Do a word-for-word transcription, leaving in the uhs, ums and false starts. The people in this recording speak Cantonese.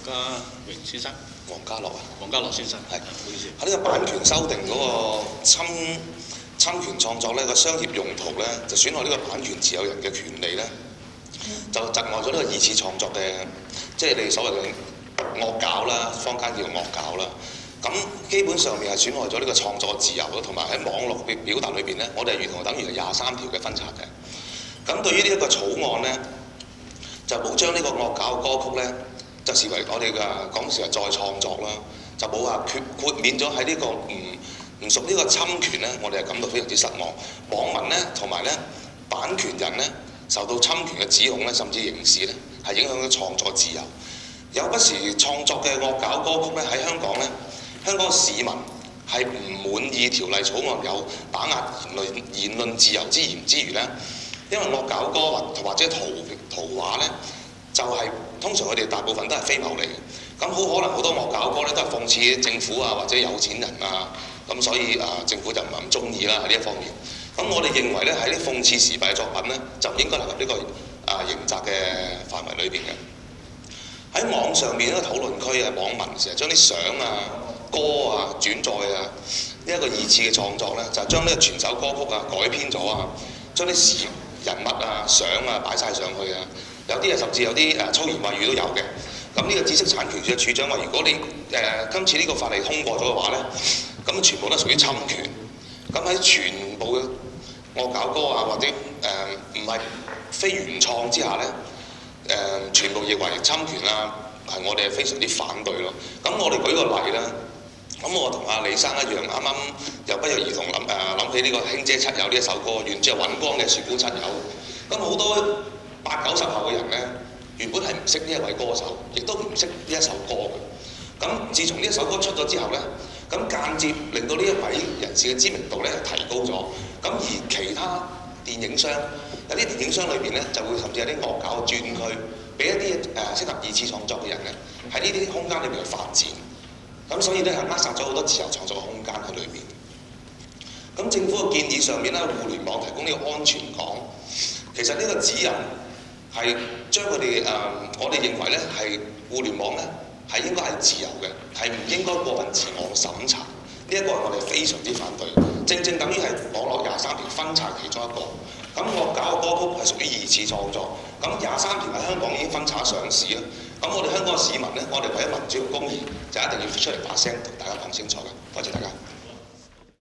家榮先生， 黃家樂啊， 黃家樂先生，係，唔好意思。 喺呢個版權修訂嗰個侵侵權創作呢個商業用途呢，就損害呢個版權持有人嘅權利呢，就窒礙咗呢個二次創作嘅，即係你所謂嘅惡搞啦，坊間叫惡搞啦。咁基本上面係損害咗呢個創作嘅自由咯，同埋喺網絡嘅表達裏邊呢，我哋係如同等於係廿三條嘅分拆嘅。咁對於呢一個草案呢，就冇將呢個惡搞嘅歌曲呢，就視為我哋嘅講時係再創作啦，就冇話豁豁免咗喺呢個唔唔屬呢個侵權呢，我哋係感到非常之失望。網民呢，同埋呢版權人呢，受到侵權嘅指控呢，甚至刑事呢，係影響咗創作自由。有不時創作嘅惡搞歌曲呢，喺香港呢，香港市民係唔滿意條例草案有打壓言論言論自由之嫌之餘呢，因為惡搞歌或或者圖圖畫呢，就係、是、通常佢哋大部分都係非牟利嘅，咁好可能好多惡搞歌呢，都係諷刺政府啊或者有錢人啊，咁所以啊政府就唔係咁中意啦喺呢一方面。咁我哋認為呢，喺啲諷刺時弊嘅作品呢，就唔應該納入呢個啊刑責嘅範圍裏邊嘅。喺網上面呢個討論區啊，網民成日將啲相啊、歌啊、轉載啊，呢、這、一個二次嘅創作呢，就係將呢個全首歌曲啊改編咗啊，將啲事人物啊、相啊擺晒上去啊，有啲啊甚至有啲誒粗言穢語都有嘅。咁呢個知識產權署嘅署長話：如果你誒、呃、今次呢個法例通過咗嘅話呢，咁全部都屬於侵權。咁喺全部嘅惡搞歌啊，或者誒唔係非原創之下呢，誒、呃、全部認為侵權啊，係我哋係非常之反對咯。咁我哋舉個例啦，咁我同阿李生一樣，啱啱又不約而同諗誒諗起呢個《卿姐七友》呢一首歌，原之係尹光嘅《雪姑七友》。咁好多八九十後嘅人呢，原本係唔識呢一位歌手，亦都唔識呢一首歌嘅。咁自從呢一首歌出咗之後呢，咁間接令到呢一位人士嘅知名度呢提高咗。咁而其他電影商有啲電影商裏邊呢，就會甚至有啲惡搞嘅專區，俾一啲誒、呃、適合二次創作嘅人呢，喺呢啲空間裏邊去發展。咁所以呢，係扼殺咗好多自由創作嘅空間喺裏邊。咁政府嘅建議上面呢，互聯網提供呢個安全港，其實呢個指引係將佢哋誒，我哋認為呢係互聯網呢係應該係自由嘅，係唔應該過分自我審查。呢一個係我哋非常之反對，正正等於係網絡廿三條分拆其中一個。咁惡搞嘅歌曲係屬於二次創作，咁廿三條喺香港已經分拆上市啦。咁我哋香港嘅市民呢，我哋為咗民主同公義，就一定要出嚟發聲，同大家講清楚嘅。多謝大家。